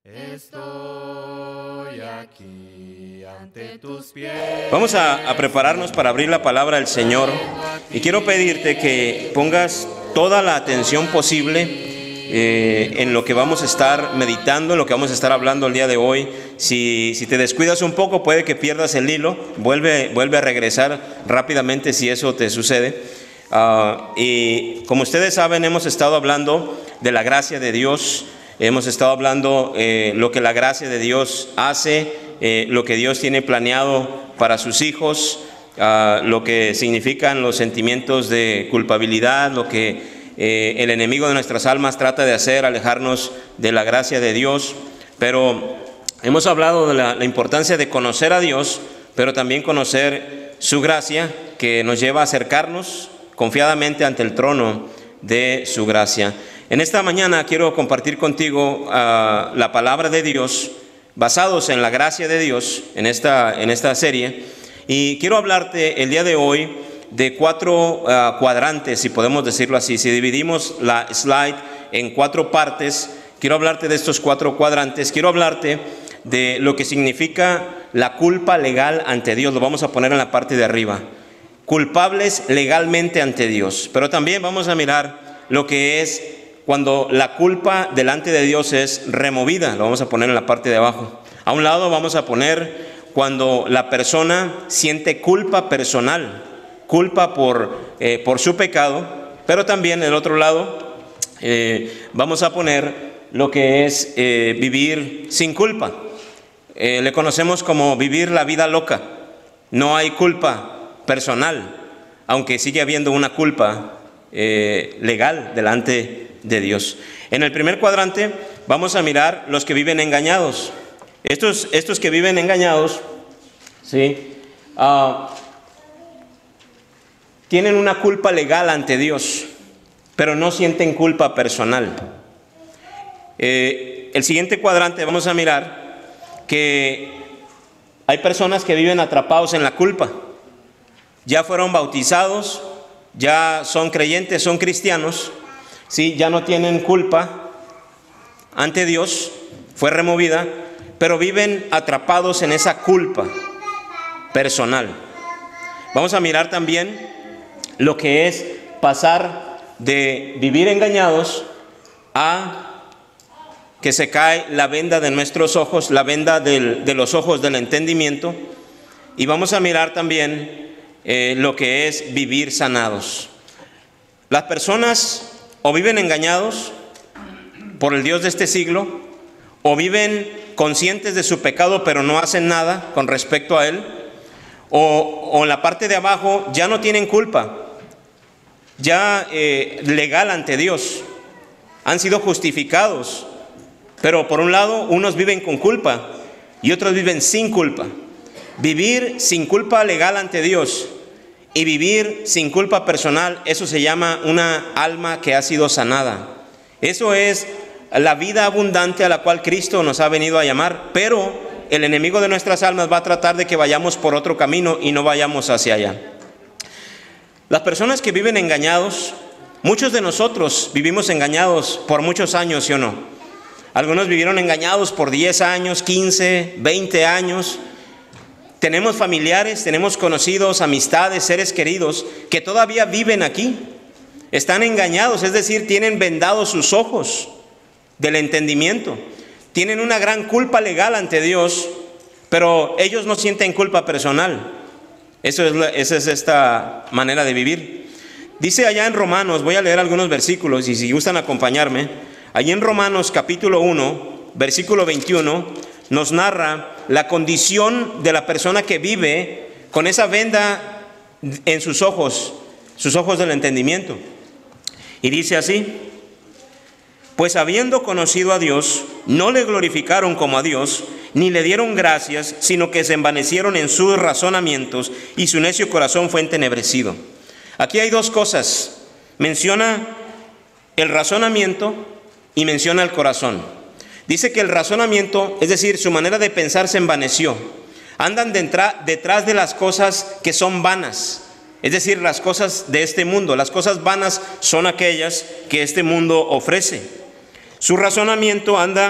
Estoy aquí ante tus pies. Vamos a prepararnos para abrir la palabra del Señor y quiero pedirte que pongas toda la atención posible en lo que vamos a estar meditando, en lo que vamos a estar hablando el día de hoy. Si te descuidas un poco, puede que pierdas el hilo. Vuelve a regresar rápidamente si eso te sucede. Y como ustedes saben, hemos estado hablando de la gracia de Dios. Hemos estado hablando lo que la gracia de Dios hace, lo que Dios tiene planeado para sus hijos, lo que significan los sentimientos de culpabilidad, lo que el enemigo de nuestras almas trata de hacer, alejarnos de la gracia de Dios. Pero hemos hablado de la importancia de conocer a Dios, pero también conocer su gracia, que nos lleva a acercarnos confiadamente ante el trono de su gracia. En esta mañana quiero compartir contigo la palabra de Dios, basados en la gracia de Dios, en esta serie. Y quiero hablarte el día de hoy de cuatro cuadrantes, si podemos decirlo así. Si dividimos la slide en cuatro partes, quiero hablarte de estos cuatro cuadrantes. Quiero hablarte de lo que significa la culpa legal ante Dios. Lo vamos a poner en la parte de arriba. Culpables legalmente ante Dios. Pero también vamos a mirar lo que es cuando la culpa delante de Dios es removida. Lo vamos a poner en la parte de abajo. A un lado vamos a poner cuando la persona siente culpa personal, culpa por su pecado. Pero también en el otro lado vamos a poner lo que es vivir sin culpa. Le conocemos como vivir la vida loca. No hay culpa personal, aunque sigue habiendo una culpa legal delante de Dios. En el primer cuadrante vamos a mirar los que viven engañados. Estos que viven engañados, ¿sí? Tienen una culpa legal ante Dios, pero no sienten culpa personal. El siguiente cuadrante vamos a mirar que hay personas que viven atrapados en la culpa. Ya fueron bautizados, ya son creyentes, son cristianos, ¿sí? Ya no tienen culpa ante Dios, fue removida, pero viven atrapados en esa culpa personal. Vamos a mirar también lo que es pasar de vivir engañados a que se cae la venda de nuestros ojos, la venda de los ojos del entendimiento. Y vamos a mirar también lo que es vivir sanados. Las personas o viven engañados por el Dios de este siglo, o viven conscientes de su pecado pero no hacen nada con respecto a él, o en la parte de abajo ya no tienen culpa, ya legal ante Dios, han sido justificados, pero por un lado unos viven con culpa y otros viven sin culpa. Vivir sin culpa legal ante Dios y vivir sin culpa personal, eso se llama una alma que ha sido sanada. Eso es la vida abundante a la cual Cristo nos ha venido a llamar, pero el enemigo de nuestras almas va a tratar de que vayamos por otro camino y no vayamos hacia allá. Las personas que viven engañados, muchos de nosotros vivimos engañados por muchos años, ¿sí o no? Algunos vivieron engañados por 10 años, 15, 20 años. Tenemos familiares, tenemos conocidos, amistades, seres queridos que todavía viven aquí. Están engañados, es decir, tienen vendados sus ojos del entendimiento. Tienen una gran culpa legal ante Dios, pero ellos no sienten culpa personal. Esa es esta manera de vivir. Dice allá en Romanos, voy a leer algunos versículos y si gustan acompañarme. Allí en Romanos capítulo 1, versículo 21, nos narra la condición de la persona que vive con esa venda en sus ojos del entendimiento. Y dice así: pues habiendo conocido a Dios, no le glorificaron como a Dios, ni le dieron gracias, sino que se envanecieron en sus razonamientos, y su necio corazón fue entenebrecido. Aquí hay dos cosas. Menciona el razonamiento y menciona el corazón. Dice que el razonamiento, es decir, su manera de pensar se envaneció. Andan detrás de las cosas que son vanas, es decir, las cosas de este mundo. Las cosas vanas son aquellas que este mundo ofrece. Su razonamiento anda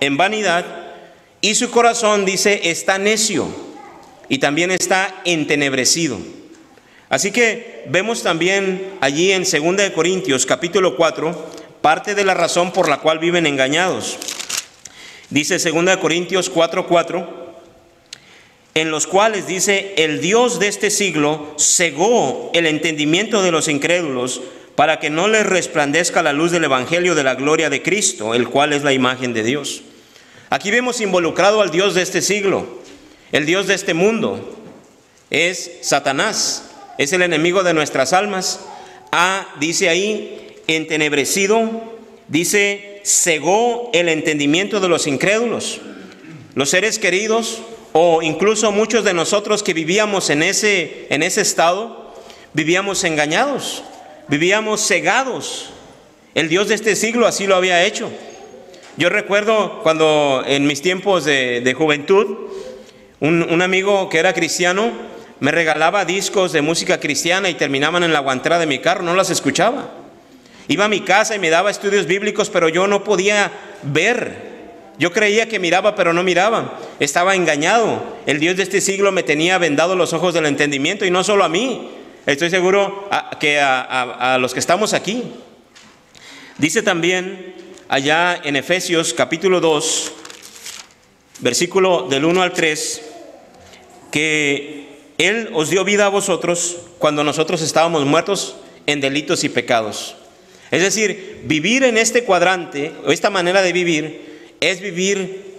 en vanidad, y su corazón, dice, está necio y también está entenebrecido. Así que vemos también allí en 2 Corintios capítulo 4, parte de la razón por la cual viven engañados. Dice 2 Corintios 4:4, en los cuales dice, el Dios de este siglo cegó el entendimiento de los incrédulos para que no les resplandezca la luz del evangelio de la gloria de Cristo, el cual es la imagen de Dios. Aquí vemos involucrado al Dios de este siglo, el Dios de este mundo, es Satanás. Es el enemigo de nuestras almas. Dice ahí, entenebrecido, dice, cegó el entendimiento de los incrédulos. Los seres queridos, o incluso muchos de nosotros que vivíamos en ese estado, vivíamos engañados, vivíamos cegados. El Dios de este siglo así lo había hecho. Yo recuerdo cuando en mis tiempos de juventud, un amigo que era cristiano me regalaba discos de música cristiana y terminaban en la guantera de mi carro, no las escuchaba. Iba a mi casa y me daba estudios bíblicos, pero yo no podía ver. Yo creía que miraba, pero no miraba. Estaba engañado. El Dios de este siglo me tenía vendado los ojos del entendimiento, y no solo a mí. Estoy seguro que a los que estamos aquí. Dice también allá en Efesios capítulo 2, versículo del 1 al 3, que Él os dio vida a vosotros cuando nosotros estábamos muertos en delitos y pecados. Es decir, vivir en este cuadrante, o esta manera de vivir, es vivir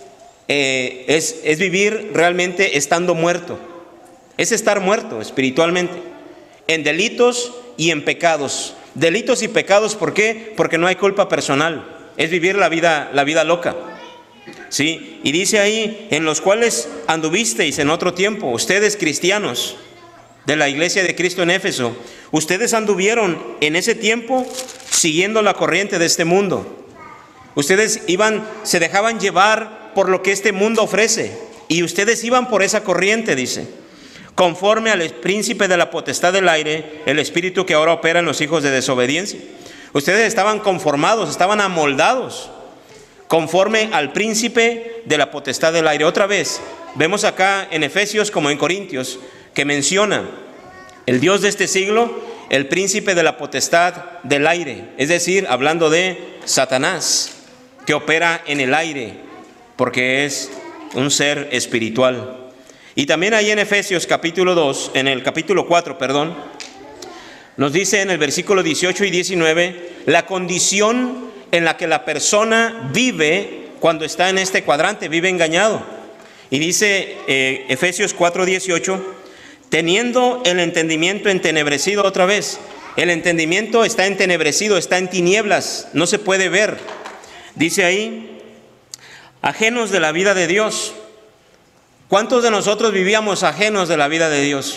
realmente estando muerto. Es estar muerto espiritualmente, en delitos y en pecados. Delitos y pecados, ¿por qué? Porque no hay culpa personal. Es vivir la vida loca. ¿Sí? Y dice ahí, en los cuales anduvisteis en otro tiempo, ustedes cristianos de la iglesia de Cristo en Éfeso, ustedes anduvieron en ese tiempo siguiendo la corriente de este mundo. Ustedes se dejaban llevar por lo que este mundo ofrece, y ustedes iban por esa corriente, dice, conforme al príncipe de la potestad del aire, el espíritu que ahora opera en los hijos de desobediencia. Ustedes estaban conformados, estaban amoldados conforme al príncipe de la potestad del aire. Otra vez, vemos acá en Efesios como en Corintios, que menciona el Dios de este siglo, el príncipe de la potestad del aire, es decir, hablando de Satanás, que opera en el aire, porque es un ser espiritual. Y también ahí en Efesios capítulo 2, en el capítulo 4, perdón, nos dice en el versículo 18 y 19, la condición en la que la persona vive cuando está en este cuadrante, vive engañado. Y dice Efesios 4:18, teniendo el entendimiento entenebrecido. Otra vez, el entendimiento está entenebrecido, está en tinieblas, no se puede ver. Dice ahí, ajenos de la vida de Dios. ¿Cuántos de nosotros vivíamos ajenos de la vida de Dios?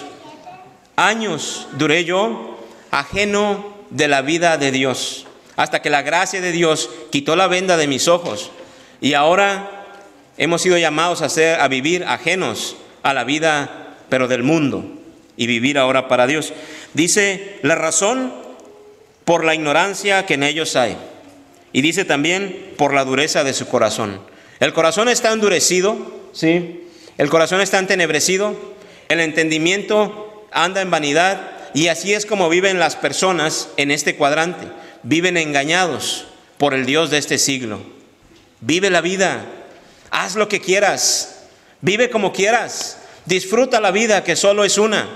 Años duré yo ajeno de la vida de Dios, hasta que la gracia de Dios quitó la venda de mis ojos, y ahora hemos sido llamados a vivir ajenos a la vida, pero del mundo, y vivir ahora para Dios. Dice la razón por la ignorancia que en ellos hay, y dice también por la dureza de su corazón. El corazón está endurecido, ¿sí? El corazón está entenebrecido, el entendimiento anda en vanidad, y así es como viven las personas en este cuadrante. Viven engañados por el Dios de este siglo. Vive la vida, haz lo que quieras, vive como quieras, disfruta la vida, que solo es una.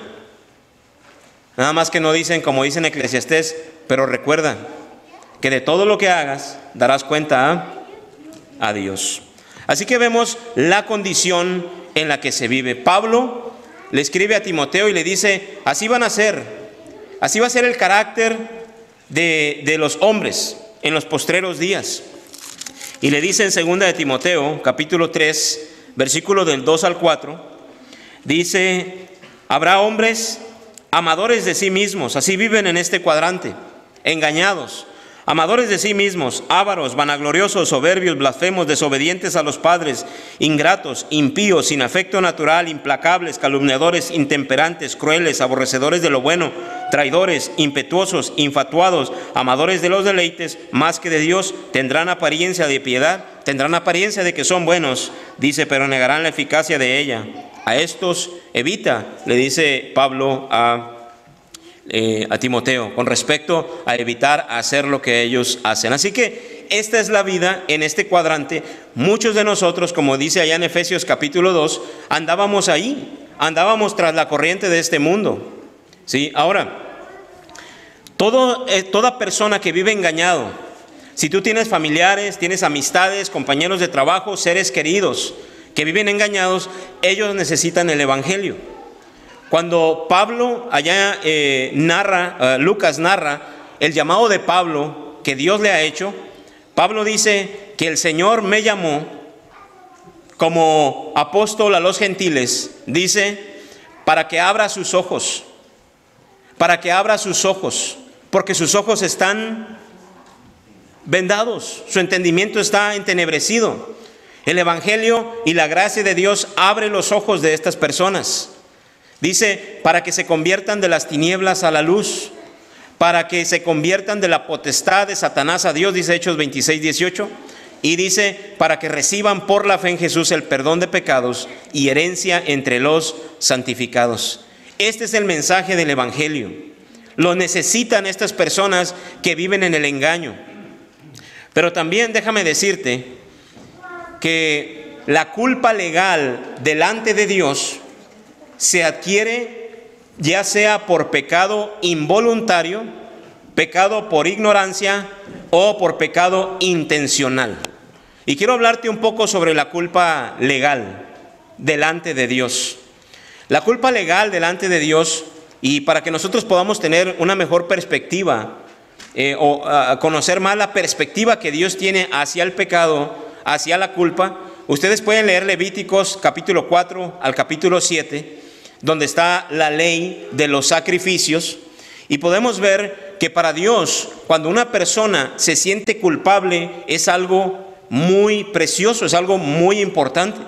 Nada más que no dicen, como dice en Eclesiastés, pero recuerda que de todo lo que hagas darás cuenta a Dios. Así que vemos la condición en la que se vive. Pablo le escribe a Timoteo y le dice, así van a ser, así va a ser el carácter de los hombres en los postreros días. Y le dice en 2 de Timoteo, capítulo 3, versículo del 2 al 4, dice, habrá hombres amadores de sí mismos, así viven en este cuadrante, engañados, Amadores de sí mismos, ávaros, vanagloriosos, soberbios, blasfemos, desobedientes a los padres, ingratos, impíos, sin afecto natural, implacables, calumniadores, intemperantes, crueles, aborrecedores de lo bueno, traidores, impetuosos, infatuados, amadores de los deleites más que de Dios, tendrán apariencia de piedad, tendrán apariencia de que son buenos, dice, pero negarán la eficacia de ella. A estos evita, le dice Pablo a Timoteo, con respecto a evitar hacer lo que ellos hacen. Así que esta es la vida en este cuadrante. Muchos de nosotros, como dice allá en Efesios capítulo 2, andábamos ahí, andábamos tras la corriente de este mundo. ¿Sí? Ahora, toda persona que vive engañado, si tú tienes familiares, tienes amistades, compañeros de trabajo, seres queridos que viven engañados, ellos necesitan el evangelio. Cuando Pablo allá Lucas narra el llamado de Pablo que Dios le ha hecho, Pablo dice que el Señor me llamó como apóstol a los gentiles, dice, para que abra sus ojos, porque sus ojos están vendados, su entendimiento está entenebrecido. El evangelio y la gracia de Dios abre los ojos de estas personas. Dice, para que se conviertan de las tinieblas a la luz, para que se conviertan de la potestad de Satanás a Dios, dice Hechos 26:18, y dice, para que reciban por la fe en Jesús el perdón de pecados y herencia entre los santificados. Este es el mensaje del evangelio. Lo necesitan estas personas que viven en el engaño. Pero también déjame decirte que la culpa legal delante de Dios se adquiere ya sea por pecado involuntario, pecado por ignorancia o por pecado intencional. Y quiero hablarte un poco sobre la culpa legal delante de Dios. La culpa legal delante de Dios, y para que nosotros podamos tener una mejor perspectiva o conocer más la perspectiva que Dios tiene hacia el pecado, hacia la culpa, ustedes pueden leer Levíticos capítulo 4 al capítulo 7, donde está la ley de los sacrificios, y podemos ver que para Dios, cuando una persona se siente culpable, es algo muy precioso, es algo muy importante.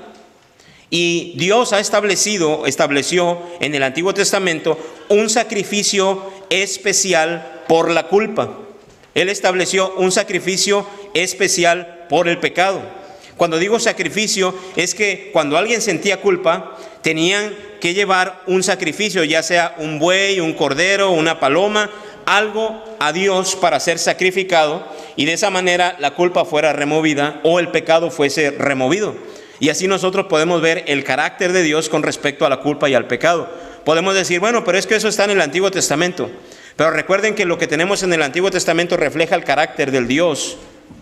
Y Dios estableció en el Antiguo Testamento un sacrificio especial por la culpa. Él estableció un sacrificio especial por el pecado. Cuando digo sacrificio, es que cuando alguien sentía culpa, tenían que llevar un sacrificio, ya sea un buey, un cordero, una paloma, algo a Dios para ser sacrificado, y de esa manera la culpa fuera removida o el pecado fuese removido. Y así nosotros podemos ver el carácter de Dios con respecto a la culpa y al pecado. Podemos decir, bueno, pero es que eso está en el Antiguo Testamento. Pero recuerden que lo que tenemos en el Antiguo Testamento refleja el carácter del Dios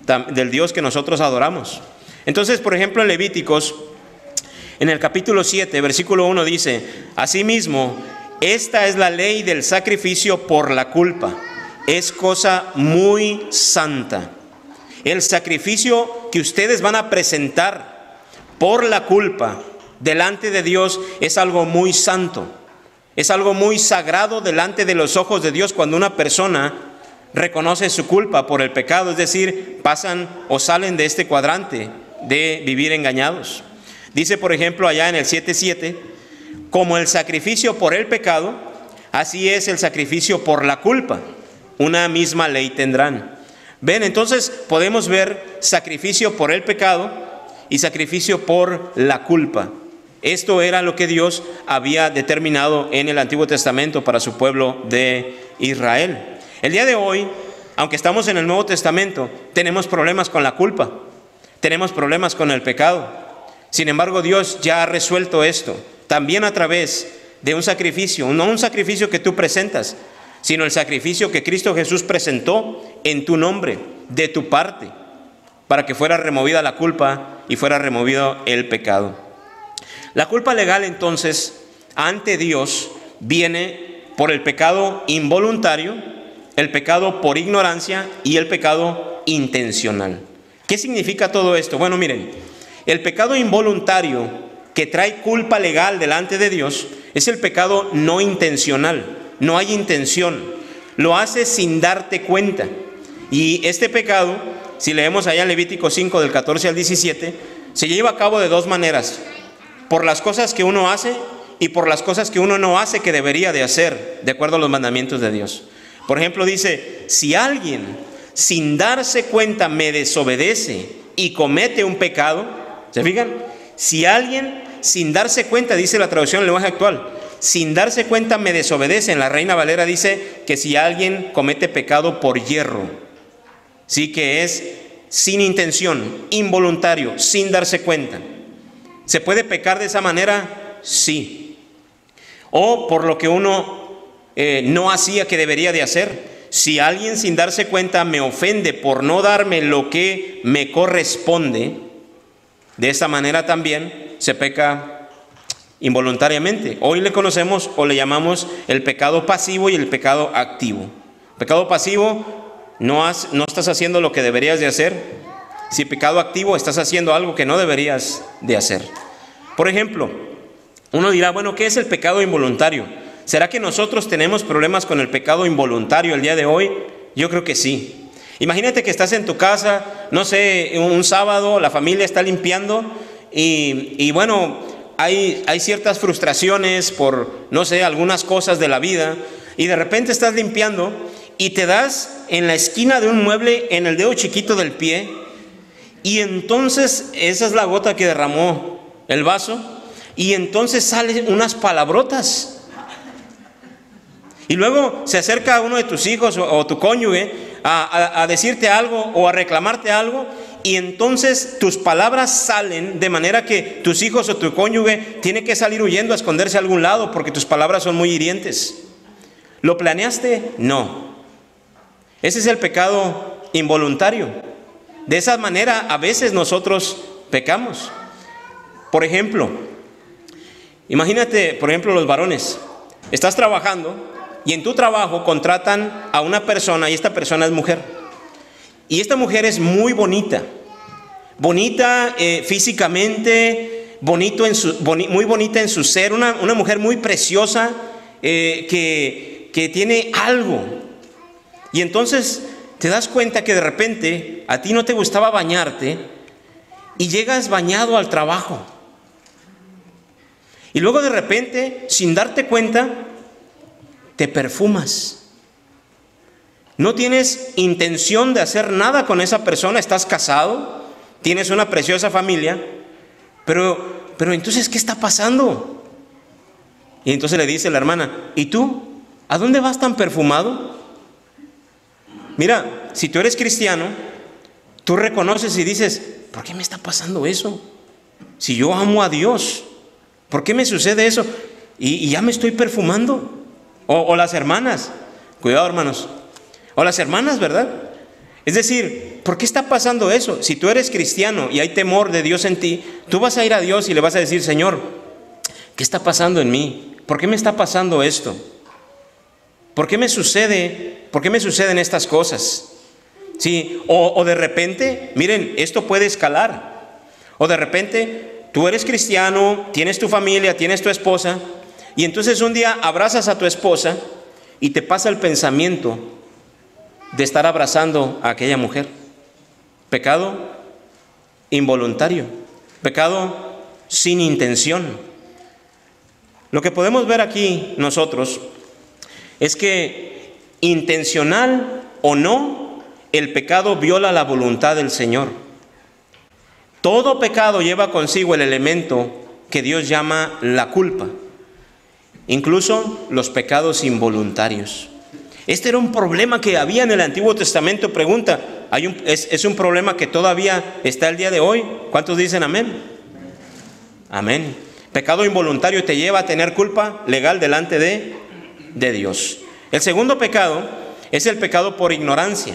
que nosotros adoramos. Entonces, por ejemplo, en Levíticos, en el capítulo 7, versículo 1 dice, asimismo, esta es la ley del sacrificio por la culpa. Es cosa muy santa. El sacrificio que ustedes van a presentar por la culpa delante de Dios es algo muy santo. Es algo muy sagrado delante de los ojos de Dios cuando una persona reconoce su culpa por el pecado, es decir, pasan o salen de este cuadrante de vivir engañados. Dice, por ejemplo, allá en el 7:7, como el sacrificio por el pecado, así es el sacrificio por la culpa. Una misma ley tendrán. Ven, entonces podemos ver sacrificio por el pecado y sacrificio por la culpa. Esto era lo que Dios había determinado en el Antiguo Testamento para su pueblo de Israel. El día de hoy, aunque estamos en el Nuevo Testamento, tenemos problemas con la culpa, tenemos problemas con el pecado. Sin embargo, Dios ya ha resuelto esto, también a través de un sacrificio, no un sacrificio que tú presentas, sino el sacrificio que Cristo Jesús presentó en tu nombre, de tu parte, para que fuera removida la culpa y fuera removido el pecado. La culpa legal, entonces, ante Dios, viene por el pecado involuntario, el pecado por ignorancia y el pecado intencional. ¿Qué significa todo esto? Bueno, miren, el pecado involuntario que trae culpa legal delante de Dios es el pecado no intencional. No hay intención, lo haces sin darte cuenta. Y este pecado, si leemos allá en Levítico 5 del 14 al 17, se lleva a cabo de dos maneras: por las cosas que uno hace y por las cosas que uno no hace que debería de hacer, de acuerdo a los mandamientos de Dios. Por ejemplo, dice, si alguien sin darse cuenta me desobedece y comete un pecado, ¿se fijan? Si alguien sin darse cuenta, dice la traducción en lenguaje actual, sin darse cuenta me desobedece. En la Reina Valera dice que si alguien comete pecado por yerro, sí, que es sin intención, involuntario, sin darse cuenta. ¿Se puede pecar de esa manera? Sí. O por lo que uno no hacía que debería de hacer. Si alguien sin darse cuenta me ofende por no darme lo que me corresponde, de esa manera también se peca involuntariamente. Hoy le conocemos o le llamamos el pecado pasivo y el pecado activo. Pecado pasivo, no estás haciendo lo que deberías de hacer. Si pecado activo, estás haciendo algo que no deberías de hacer. Por ejemplo, uno dirá, bueno, ¿qué es el pecado involuntario? ¿Será que nosotros tenemos problemas con el pecado involuntario el día de hoy? Yo creo que sí. Imagínate que estás en tu casa, no sé, un sábado, la familia está limpiando y bueno, hay ciertas frustraciones por, no sé, algunas cosas de la vida, y de repente estás limpiando y te das en la esquina de un mueble en el dedo chiquito del pie, y entonces esa es la gota que derramó el vaso, y entonces salen unas palabrotas. Y luego se acerca uno de tus hijos o tu cónyuge a decirte algo o a reclamarte algo, y entonces tus palabras salen de manera que tus hijos o tu cónyuge tiene que salir huyendo a esconderse a algún lado porque tus palabras son muy hirientes. ¿Lo planeaste? No. Ese es el pecado involuntario. De esa manera a veces nosotros pecamos. Por ejemplo, imagínate, por ejemplo, los varones. Estás trabajando y en tu trabajo contratan a una persona, y esta persona es mujer. Y esta mujer es muy bonita. Bonita físicamente, muy bonita en su ser, una mujer muy preciosa, que tiene algo. Y entonces te das cuenta que de repente a ti no te gustaba bañarte y llegas bañado al trabajo. Y luego de repente, sin darte cuenta, te perfumas. No tienes intención de hacer nada con esa persona, estás casado, tienes una preciosa familia, pero entonces, ¿qué está pasando? Y entonces le dice la hermana, ¿y tú? ¿A dónde vas tan perfumado? Mira, si tú eres cristiano, tú reconoces y dices, ¿por qué me está pasando eso? Si yo amo a Dios, ¿por qué me sucede eso? Y ya me estoy perfumando. O las hermanas, cuidado hermanos, o las hermanas, ¿verdad? Es decir, ¿por qué está pasando eso? Si tú eres cristiano y hay temor de Dios en ti, tú vas a ir a Dios y le vas a decir, Señor, ¿qué está pasando en mí? ¿Por qué me está pasando esto? ¿Por qué me suceden estas cosas? Sí, o de repente, miren, esto puede escalar. O de repente, tú eres cristiano, tienes tu familia, tienes tu esposa, y entonces un día abrazas a tu esposa y te pasa el pensamiento de estar abrazando a aquella mujer. Pecado involuntario, pecado sin intención. Lo que podemos ver aquí nosotros es que, intencional o no, el pecado viola la voluntad del Señor. Todo pecado lleva consigo el elemento que Dios llama la culpa. Incluso los pecados involuntarios. Este era un problema que había en el Antiguo Testamento. Pregunta, ¿es un problema que todavía está el día de hoy? ¿Cuántos dicen amén? Amén. Pecado involuntario te lleva a tener culpa legal delante de Dios. El segundo pecado es el pecado por ignorancia,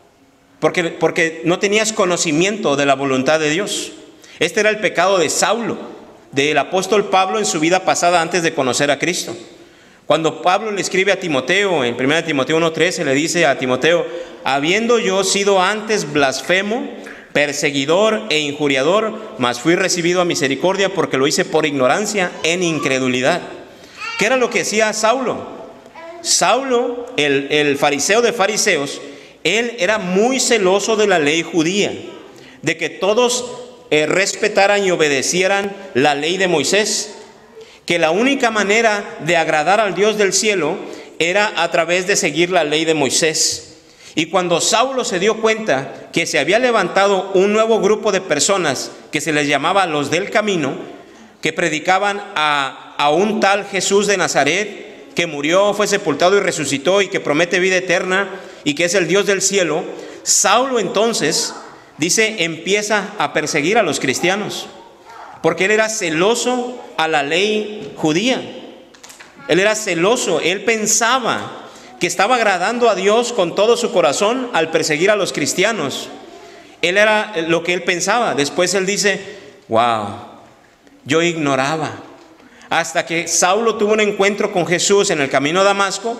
porque no tenías conocimiento de la voluntad de Dios. Este era el pecado de Saulo, del apóstol Pablo en su vida pasada antes de conocer a Cristo. Cuando Pablo le escribe a Timoteo, en 1 Timoteo 1:13, le dice a Timoteo, habiendo yo sido antes blasfemo, perseguidor e injuriador, mas fui recibido a misericordia porque lo hice por ignorancia en incredulidad. ¿Qué era lo que hacía Saulo? Saulo, el fariseo de fariseos, Él era muy celoso de la ley judía, de que todos respetaran y obedecieran la ley de Moisés, que la única manera de agradar al Dios del cielo era a través de seguir la ley de Moisés. Y cuando Saulo se dio cuenta que se había levantado un nuevo grupo de personas que se les llamaba los del camino, que predicaban a un tal Jesús de Nazaret, que murió, fue sepultado y resucitó y que promete vida eterna y que es el Dios del cielo, Saulo entonces, dice, empieza a perseguir a los cristianos, porque él era celoso a la ley judía. Él era celoso, él pensaba que estaba agradando a Dios con todo su corazón al perseguir a los cristianos. Él era lo que él pensaba. Después él dice, wow, yo ignoraba. Hasta que Saulo tuvo un encuentro con Jesús en el camino a Damasco,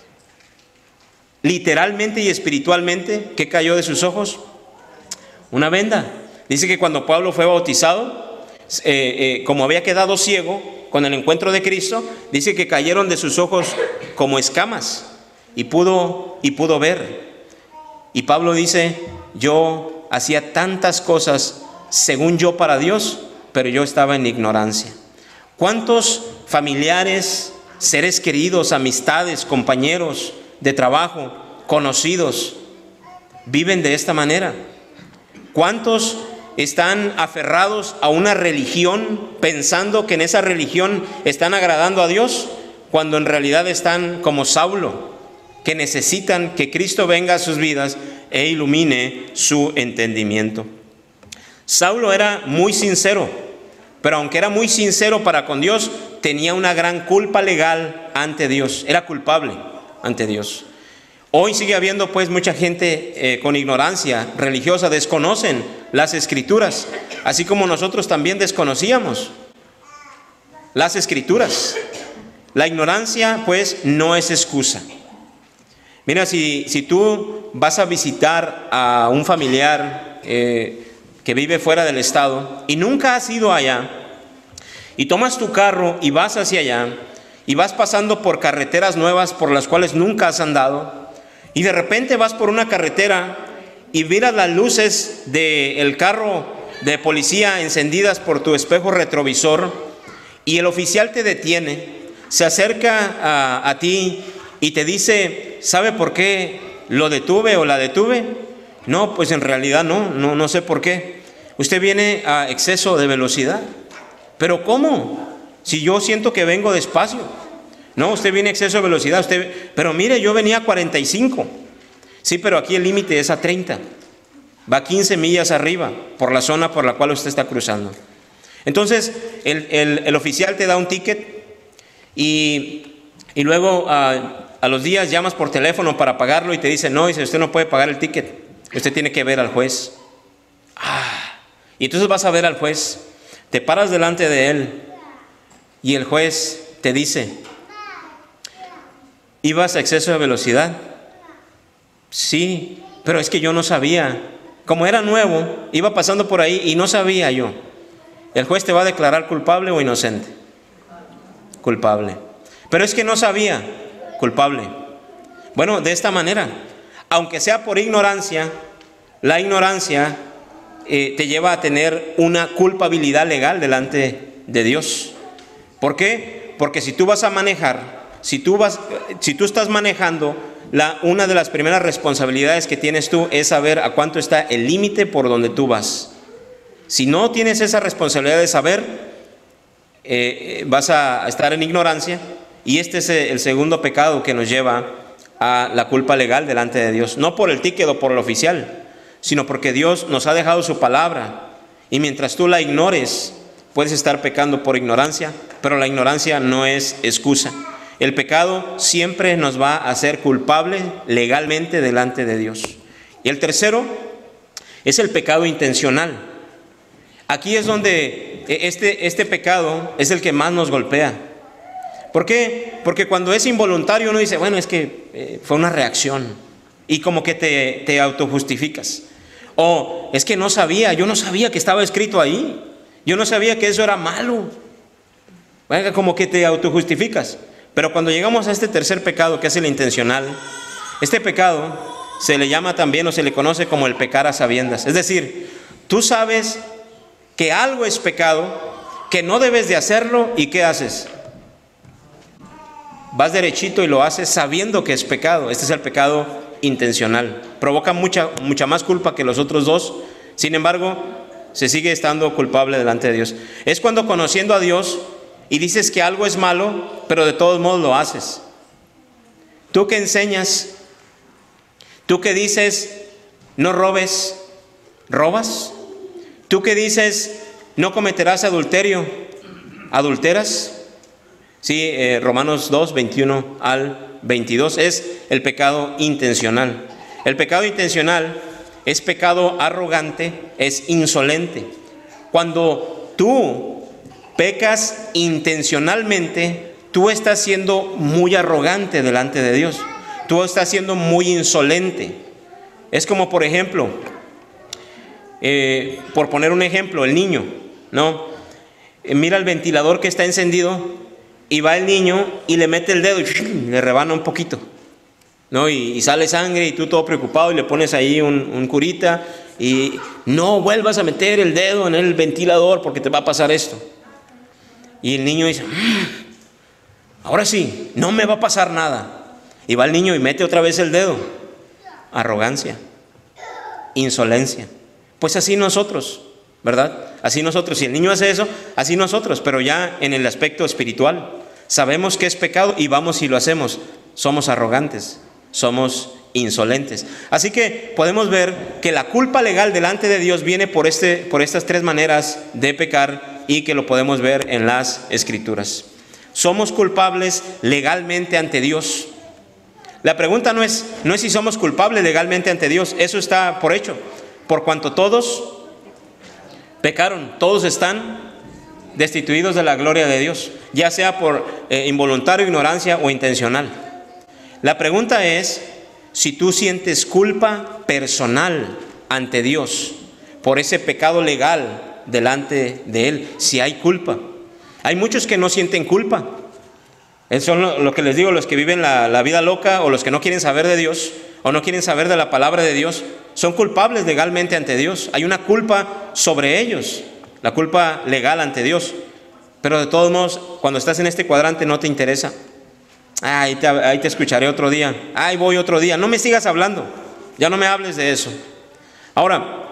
literalmente y espiritualmente, ¿qué cayó de sus ojos? Una venda. Dice que cuando Pablo fue bautizado, como había quedado ciego con el encuentro de Cristo, dice que cayeron de sus ojos como escamas y pudo ver. Y Pablo dice, yo hacía tantas cosas según yo para Dios, pero yo estaba en ignorancia. ¿Cuántos familiares, seres queridos, amistades, compañeros de trabajo, conocidos, viven de esta manera? ¿Cuántos están aferrados a una religión pensando que en esa religión están agradando a Dios, cuando en realidad están como Saulo, que necesitan que Cristo venga a sus vidas e ilumine su entendimiento? Saulo era muy sincero, pero aunque era muy sincero para con Dios, tenía una gran culpa legal ante Dios, era culpable ante Dios. Hoy sigue habiendo pues mucha gente con ignorancia religiosa, desconocen las Escrituras, así como nosotros también desconocíamos las Escrituras. La ignorancia pues no es excusa. Mira, si tú vas a visitar a un familiar que vive fuera del estado y nunca has ido allá, y tomas tu carro y vas hacia allá, y vas pasando por carreteras nuevas por las cuales nunca has andado, y de repente vas por una carretera y miras las luces del carro de policía encendidas por tu espejo retrovisor, y el oficial te detiene, se acerca a ti y te dice, ¿sabe por qué lo detuve o la detuve? No, pues en realidad no sé por qué. Usted viene a exceso de velocidad. ¿Pero cómo? Si yo siento que vengo despacio. No, usted viene a exceso de velocidad. Pero mire, yo venía a 45. Sí, pero aquí el límite es a 30. Va 15 millas arriba por la zona por la cual usted está cruzando. Entonces, el oficial te da un ticket y luego a los días llamas por teléfono para pagarlo y te dice, no, dice, usted no puede pagar el ticket. Usted tiene que ver al juez. Y entonces vas a ver al juez, te paras delante de él y el juez te dice, ¿ibas a exceso de velocidad? Sí, pero es que yo no sabía. Como era nuevo, iba pasando por ahí y no sabía yo. El juez te va a declarar culpable o inocente. Culpable. Pero es que no sabía. Culpable. Bueno, de esta manera, aunque sea por ignorancia, la ignorancia te lleva a tener una culpabilidad legal delante de Dios. ¿Por qué? Porque si tú vas a manejar, si tú estás manejando, una de las primeras responsabilidades que tienes tú es saber a cuánto está el límite por donde tú vas. Si no tienes esa responsabilidad de saber, vas a estar en ignorancia, y este es el segundo pecado que nos lleva a la culpa legal delante de Dios. No por el ticket o por el oficial, sino porque Dios nos ha dejado su palabra, y mientras tú la ignores, puedes estar pecando por ignorancia, pero la ignorancia no es excusa. El pecado siempre nos va a hacer culpable legalmente delante de Dios. Y el tercero es el pecado intencional. Aquí es donde este pecado es el que más nos golpea. ¿Por qué? Porque cuando es involuntario uno dice, bueno, es que fue una reacción, y como que te autojustificas. O es que yo no sabía que estaba escrito ahí, yo no sabía que eso era malo. Bueno, como que te autojustificas. Pero cuando llegamos a este tercer pecado, que es el intencional, este pecado se le llama también o se le conoce como el pecar a sabiendas. Es decir, tú sabes que algo es pecado, que no debes de hacerlo, ¿y qué haces? Vas derechito y lo haces sabiendo que es pecado. Este es el pecado intencional. Provoca mucha más culpa que los otros dos. Sin embargo, se sigue estando culpable delante de Dios. Es cuando conociendo a Dios y dices que algo es malo, pero de todos modos lo haces. Tú que enseñas, tú que dices no robes, ¿robas? Tú que dices no cometerás adulterio, ¿adulteras? Sí, Romanos 2, 21 al 22 es el pecado intencional. El pecado intencional es pecado arrogante, es insolente. Cuando tú pecas intencionalmente, tú estás siendo muy arrogante delante de Dios. Tú estás siendo muy insolente. Es como, por ejemplo, por poner un ejemplo, el niño, ¿no? Mira el ventilador que está encendido y va el niño y le mete el dedo y le rebana un poquito, ¿no? Y sale sangre y tú todo preocupado y le pones ahí un curita y no vuelvas a meter el dedo en el ventilador porque te va a pasar esto. Y el niño dice, ahora sí, no me va a pasar nada. Y va el niño y mete otra vez el dedo. Arrogancia, insolencia. Pues así nosotros, ¿verdad? Así nosotros, si el niño hace eso, así nosotros, pero ya en el aspecto espiritual. Sabemos que es pecado y vamos y lo hacemos. Somos arrogantes, somos insolentes. Así que podemos ver que la culpa legal delante de Dios viene por estas tres maneras de pecar y que lo podemos ver en las Escrituras. Somos culpables legalmente ante Dios. La pregunta no es si somos culpables legalmente ante Dios, eso está por hecho. Por cuanto todos pecaron, todos están destituidos de la gloria de Dios, ya sea por involuntario, ignorancia o intencional. La pregunta es si tú sientes culpa personal ante Dios por ese pecado legal delante de Él, si hay culpa. Hay muchos que no sienten culpa. Son lo que les digo, los que viven la vida loca o los que no quieren saber de Dios o no quieren saber de la palabra de Dios, son culpables legalmente ante Dios. Hay una culpa sobre ellos, la culpa legal ante Dios. Pero de todos modos, cuando estás en este cuadrante no te interesa. Ahí te escucharé otro día. Ahí voy otro día. No me sigas hablando. Ya no me hables de eso. Ahora,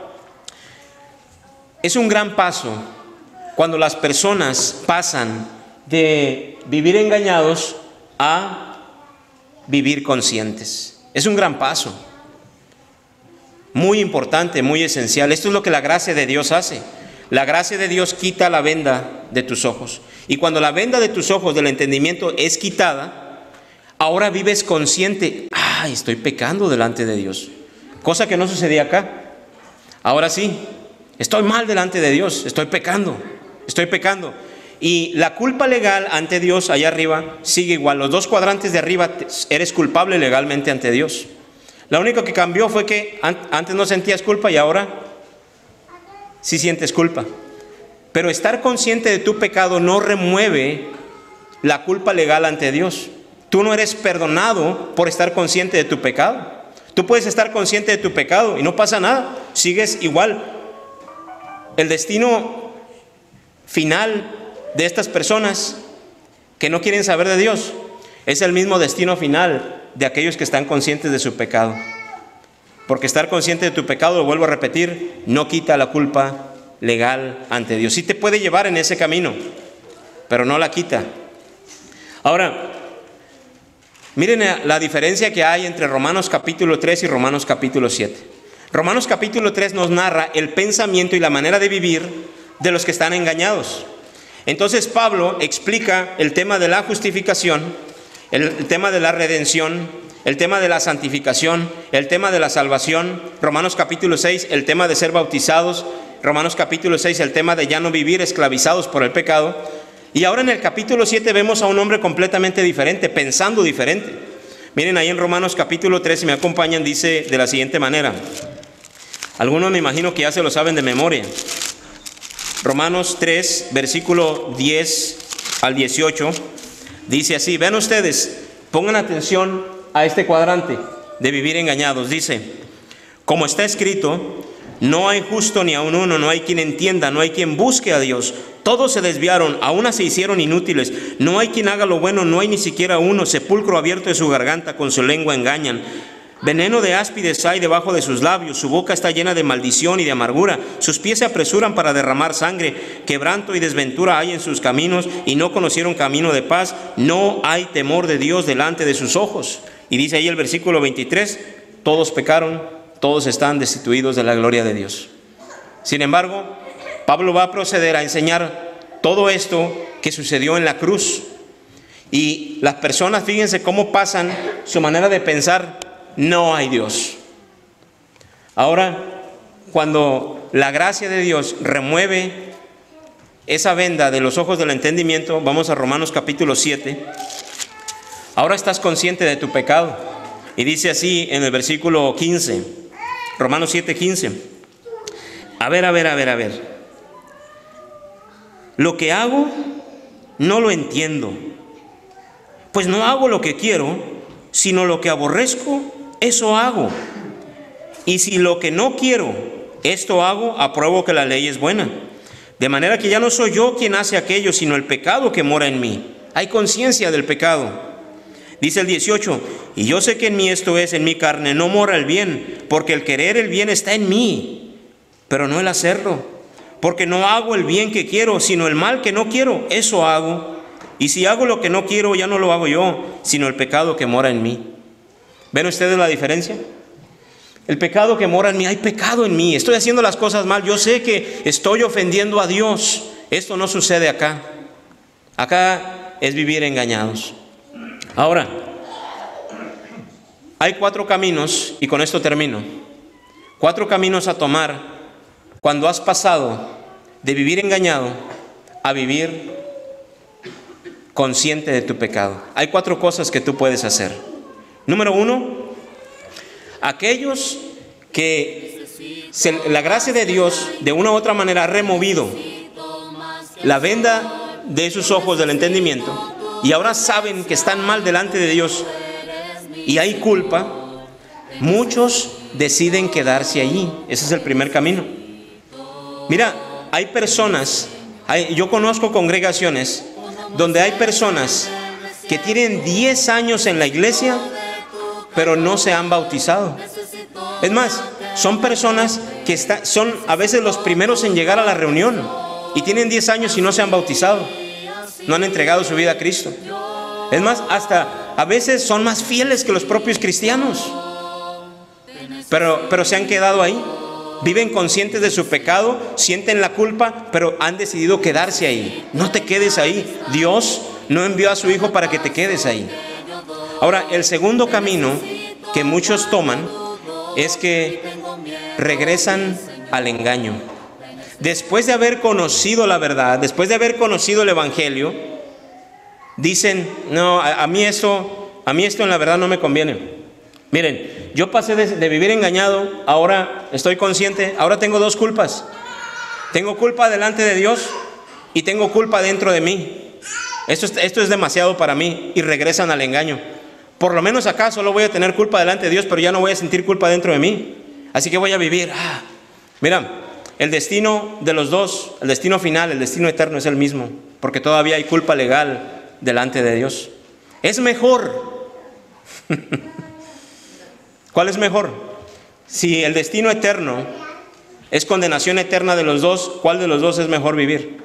es un gran paso cuando las personas pasan de vivir engañados a vivir conscientes. Es un gran paso. Muy importante, muy esencial. Esto es lo que la gracia de Dios hace. La gracia de Dios quita la venda de tus ojos. Y cuando la venda de tus ojos del entendimiento es quitada, ahora vives consciente. Estoy pecando delante de Dios. Cosa que no sucedía acá. Ahora sí, estoy mal delante de Dios. Estoy pecando. Y la culpa legal ante Dios allá arriba sigue igual. Los dos cuadrantes de arriba eres culpable legalmente ante Dios. Lo único que cambió fue que antes no sentías culpa y ahora sí sientes culpa. Pero estar consciente de tu pecado no remueve la culpa legal ante Dios. Tú no eres perdonado por estar consciente de tu pecado. Tú puedes estar consciente de tu pecado y no pasa nada. Sigues igual. El destino final de estas personas que no quieren saber de Dios es el mismo destino final de aquellos que están conscientes de su pecado. Porque estar consciente de tu pecado, lo vuelvo a repetir, no quita la culpa legal ante Dios. Sí te puede llevar en ese camino, pero no la quita. Ahora, miren la diferencia que hay entre Romanos capítulo 3 y Romanos capítulo 7. Romanos capítulo 3 nos narra el pensamiento y la manera de vivir de los que están engañados. Entonces Pablo explica el tema de la justificación, el tema de la redención, el tema de la santificación, el tema de la salvación. Romanos capítulo 6, el tema de ser bautizados. Romanos capítulo 6, el tema de ya no vivir esclavizados por el pecado. Y ahora en el capítulo 7 vemos a un hombre completamente diferente, pensando diferente. Miren ahí en Romanos capítulo 3, si me acompañan, dice de la siguiente manera. Algunos me imagino que ya se lo saben de memoria. Romanos 3, versículo 10 al 18, dice así. Vean ustedes, pongan atención a este cuadrante. de vivir engañados. Dice, como está escrito, no hay justo ni aun uno, no hay quien entienda, no hay quien busque a Dios. Todos se desviaron, a una se hicieron inútiles. No hay quien haga lo bueno, no hay ni siquiera uno. Sepulcro abierto de su garganta, con su lengua engañan. Veneno de áspides hay debajo de sus labios, su boca está llena de maldición y de amargura. Sus pies se apresuran para derramar sangre. Quebranto y desventura hay en sus caminos, y no conocieron camino de paz. No hay temor de Dios delante de sus ojos. Y dice ahí el versículo 23, todos pecaron, todos están destituidos de la gloria de Dios. Sin embargo, Pablo va a proceder a enseñar todo esto que sucedió en la cruz. Y las personas, fíjense cómo pasan su manera de pensar: no hay Dios. Ahora, cuando la gracia de Dios remueve esa venda de los ojos del entendimiento, vamos a Romanos capítulo 7. Ahora estás consciente de tu pecado. Y dice así en el versículo 15, Romanos 7:15. A ver. Lo que hago no lo entiendo, pues no hago lo que quiero, sino lo que aborrezco, eso hago. Y si lo que no quiero, esto hago, apruebo que la ley es buena. De manera que ya no soy yo quien hace aquello, sino el pecado que mora en mí. Hay conciencia del pecado. Dice el 18, y yo sé que en mí, esto es, en mi carne, no mora el bien, porque el querer el bien está en mí, pero no el hacerlo. Porque no hago el bien que quiero, sino el mal que no quiero, eso hago. Y si hago lo que no quiero, ya no lo hago yo, sino el pecado que mora en mí. ¿Ven ustedes la diferencia? El pecado que mora en mí, hay pecado en mí. Estoy haciendo las cosas mal. Yo sé que estoy ofendiendo a Dios. Esto no sucede acá. Acá es vivir engañados. Ahora, hay 4 caminos, y con esto termino. 4 caminos a tomar cuando has pasado de vivir engañado a vivir consciente de tu pecado. Hay 4 cosas que tú puedes hacer. Número 1, aquellos que la gracia de Dios de una u otra manera ha removido la venda de sus ojos del entendimiento y ahora saben que están mal delante de Dios y hay culpa, muchos deciden quedarse allí. Ese es el primer camino. Mira, hay personas, yo conozco congregaciones donde hay personas que tienen 10 años en la iglesia, pero no se han bautizado. Es más, son personas que son a veces los primeros en llegar a la reunión y tienen 10 años y no se han bautizado, no han entregado su vida a Cristo. Es más, hasta a veces son más fieles que los propios cristianos, pero se han quedado ahí. Viven conscientes de su pecado, sienten la culpa, pero han decidido quedarse ahí. No te quedes ahí. Dios no envió a su Hijo para que te quedes ahí. Ahora, el segundo camino que muchos toman es que regresan al engaño. Después de haber conocido la verdad, después de haber conocido el Evangelio, dicen: no, a mí esto en la verdad no me conviene. Miren, yo pasé de vivir engañado, ahora estoy consciente, ahora tengo 2 culpas. Tengo culpa delante de Dios y tengo culpa dentro de mí. Esto es demasiado para mí, y regresan al engaño. Por lo menos acá solo voy a tener culpa delante de Dios, pero ya no voy a sentir culpa dentro de mí. Así que voy a vivir. Mira, el destino de los dos, el destino final, el destino eterno es el mismo, porque todavía hay culpa legal delante de Dios. Es mejor. ¿Cuál es mejor? Si el destino eterno es condenación eterna de los dos, ¿cuál de los dos es mejor vivir?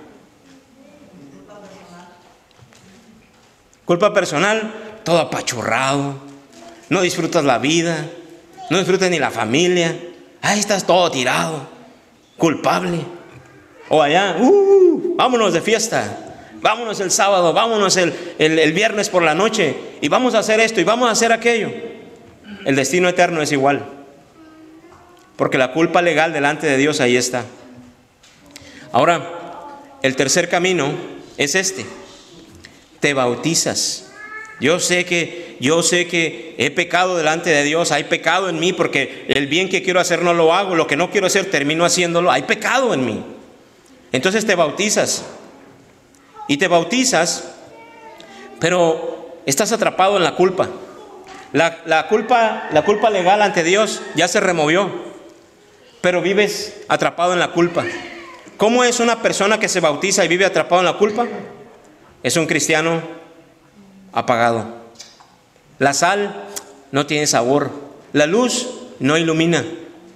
Culpa personal, todo apachurrado, no disfrutas la vida, no disfrutas ni la familia, ahí estás todo tirado, culpable. O allá, vámonos de fiesta, vámonos el sábado, vámonos el viernes por la noche, y vamos a hacer esto y vamos a hacer aquello. El destino eterno es igual, porque la culpa legal delante de Dios ahí está. Ahora, el tercer camino es este: te bautizas. Yo sé que he pecado delante de Dios, hay pecado en mí, porque el bien que quiero hacer no lo hago, lo que no quiero hacer termino haciéndolo, hay pecado en mí. Entonces te bautizas, y te bautizas, pero estás atrapado en la culpa. La culpa legal ante Dios ya se removió, pero vives atrapado en la culpa. ¿Cómo es una persona que se bautiza y vive atrapado en la culpa? Es un cristiano apagado. La sal no tiene sabor, la luz no ilumina.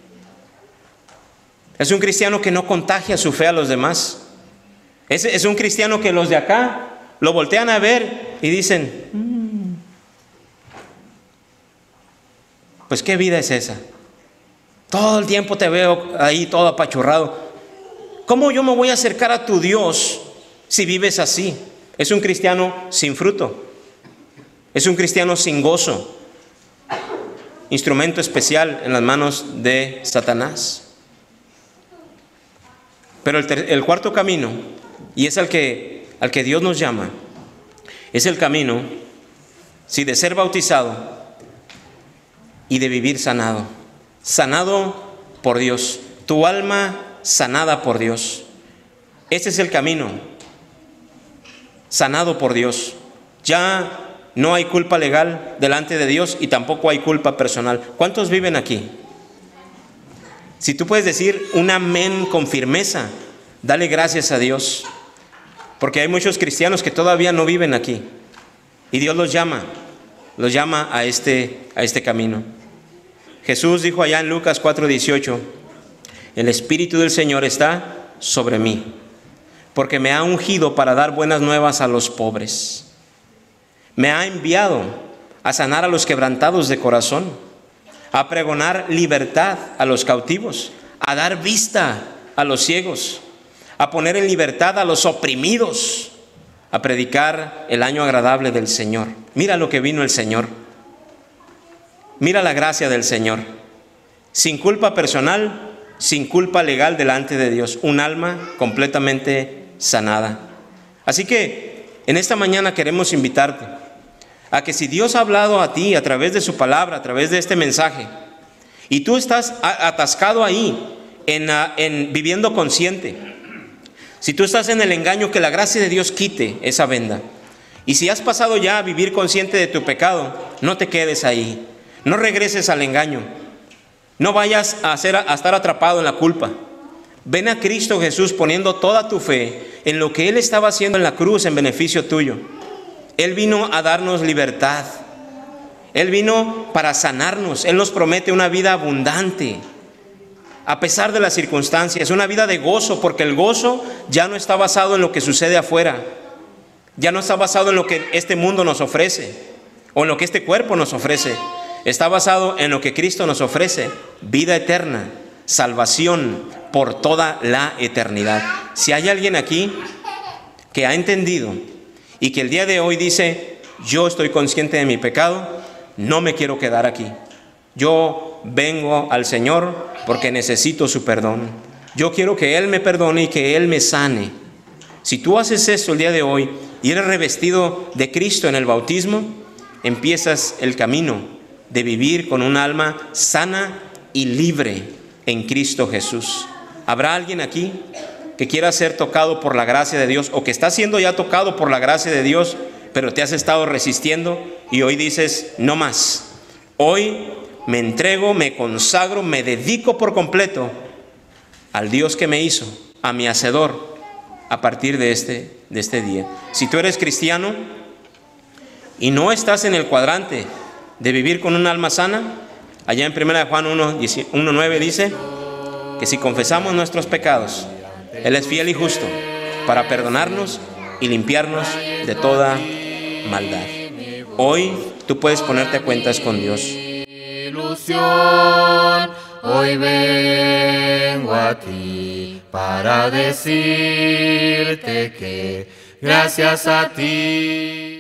Es un cristiano que no contagia su fe a los demás. Es un cristiano que los de acá lo voltean a ver y dicen, pues qué vida es esa. Todo el tiempo te veo ahí todo apachurrado. ¿Cómo yo me voy a acercar a tu Dios si vives así? Es un cristiano sin fruto. Es un cristiano sin gozo. Instrumento especial en las manos de Satanás. Pero el cuarto camino, y es al que Dios nos llama, es el camino, sí, de ser bautizado y de vivir sanado. Sanado por Dios. Tu alma sanada por Dios. Ese es el camino. Sanado por Dios. Ya no hay culpa legal delante de Dios y tampoco hay culpa personal. ¿Cuántos viven aquí? Si tú puedes decir un amén con firmeza, dale gracias a Dios. Porque hay muchos cristianos que todavía no viven aquí. Y Dios los llama a este camino. Jesús dijo allá en Lucas 4:18, el Espíritu del Señor está sobre mí, porque me ha ungido para dar buenas nuevas a los pobres. Me ha enviado a sanar a los quebrantados de corazón, a pregonar libertad a los cautivos, a dar vista a los ciegos, a poner en libertad a los oprimidos, a predicar el año agradable del Señor. Mira lo que vino el Señor. Mira la gracia del Señor. Sin culpa personal, sin culpa legal delante de Dios. Un alma completamente sanada. Así que en esta mañana queremos invitarte a que si Dios ha hablado a ti a través de su palabra, a través de este mensaje, y tú estás atascado ahí en viviendo consciente, si tú estás en el engaño, que la gracia de Dios quite esa venda. Y si has pasado ya a vivir consciente de tu pecado, no te quedes ahí. No regreses al engaño. No vayas a estar atrapado en la culpa. Ven a Cristo Jesús poniendo toda tu fe en lo que Él estaba haciendo en la cruz en beneficio tuyo. Él vino a darnos libertad. Él vino para sanarnos. Él nos promete una vida abundante. A pesar de las circunstancias, una vida de gozo, porque el gozo ya no está basado en lo que sucede afuera. Ya no está basado en lo que este mundo nos ofrece o en lo que este cuerpo nos ofrece. Está basado en lo que Cristo nos ofrece: vida eterna, salvación por toda la eternidad. Si hay alguien aquí que ha entendido y que el día de hoy dice: yo estoy consciente de mi pecado, no me quiero quedar aquí. Yo vengo al Señor porque necesito su perdón. Yo quiero que Él me perdone y que Él me sane. Si tú haces eso el día de hoy y eres revestido de Cristo en el bautismo, empiezas el camino de vivir con un alma sana y libre en Cristo Jesús. ¿Habrá alguien aquí que quiera ser tocado por la gracia de Dios, o que está siendo ya tocado por la gracia de Dios, pero te has estado resistiendo y hoy dices: no más? Hoy me entrego, me consagro, me dedico por completo al Dios que me hizo, a mi Hacedor, a partir de este día. Si tú eres cristiano y no estás en el cuadrante de vivir con un alma sana, allá en 1 Juan 1:9 dice que si confesamos nuestros pecados, Él es fiel y justo para perdonarnos y limpiarnos de toda maldad. Hoy tú puedes ponerte a cuentas con Dios. Hoy vengo a ti para decirte que gracias a ti